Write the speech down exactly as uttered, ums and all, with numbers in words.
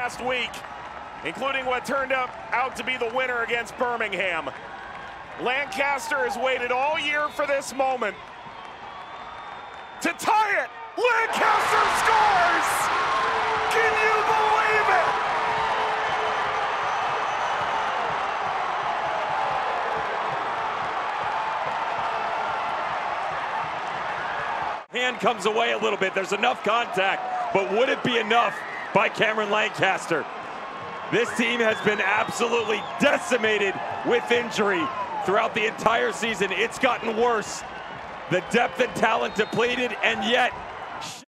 last week, including what turned up out to be the winner against Birmingham. Lancaster has waited all year for this moment to tie it. Lancaster scores! Can you believe it? Hand comes away a little bit. There's enough contact, but would it be enough by Cameron Lancaster? This team has been absolutely decimated with injury throughout the entire season. It's gotten worse. The depth and talent depleted, and yet